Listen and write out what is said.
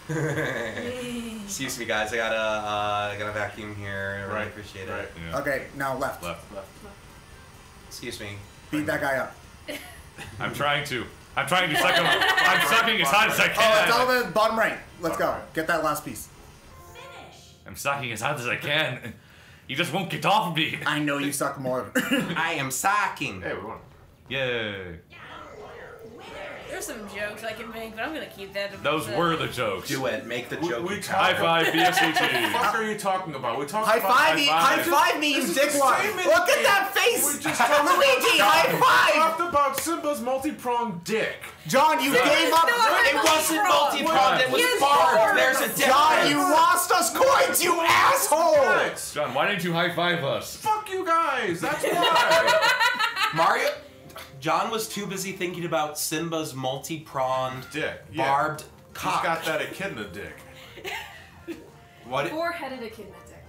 Excuse me, guys. I gotta vacuum here. I really appreciate it. Yeah. Okay, now left. Excuse me. Beat that guy up. I'm trying to suck him. I'm sucking as hard as I can. Oh, it's all the bottom right. Let's go. Get that last piece. I'm sucking as hard as I can. You just won't get off of me. I know you suck more. I am sucking. Hey, we won. Yay. There's some jokes I can make, but I'm gonna keep that. Those were the jokes. Do it. Make the joke. High five, BSC What the fuck are you talking about? We talked High about five me, you dickwad! Look at that face! We just talked Luigi, high five! talked about Simba's multi-pronged dick. John, you gave up. It wasn't multi-pronged. It was barbed. There's a difference. John, you lost us coins, you asshole! John, why didn't you high five us? Fuck you guys. That's why. Mario. John was too busy thinking about Simba's multi-pronged, He's barbed cock. got that echidna dick. What? Four-headed echidna dick.